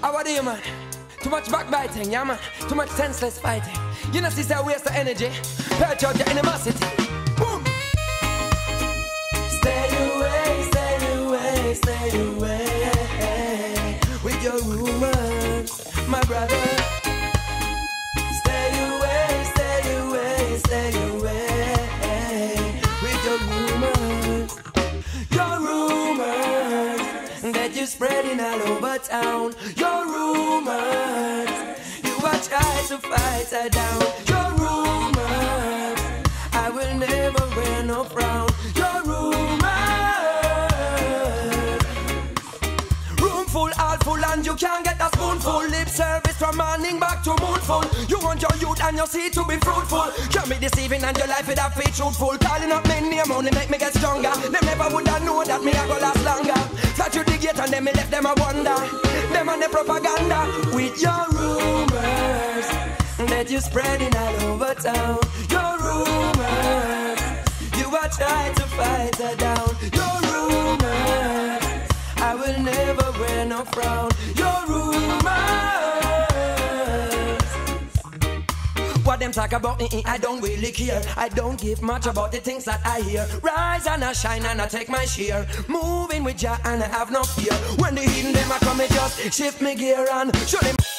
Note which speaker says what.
Speaker 1: How are you, man? Too much backbiting, yeah, man. Too much senseless fighting. You know, sister, waste of energy. Purge out your animosity. Boom! Stay away, stay away, stay away with your rumors, my brother. Stay away, stay away, stay away with your rumors. Your rumors that you're spreading all over town. Your rumors, you are trying to fight her down. Your rumors, I will never wear no frown. Your rumors, room full, all full, and you can't get a spoonful. Lip service from morning back to moonful. You want your youth and your seed to be fruitful. Can't be deceiving and your life without faith truthful. Calling up men name only make me get stronger. Them never would have known that me I go last longer. Flat through the gate and then me left them a wonder. Them and the propaganda with your rumors that you spreading all over town. Your rumors, you are trying to fight her down. Your rumors, I will never wear no frown. Your rumors, what them talk about me, I don't really care. I don't give much about the things that I hear. Rise and I shine and I take my share. Moving with Jah and I have no fear. When the heathen them I come, me just shift me gear and show them.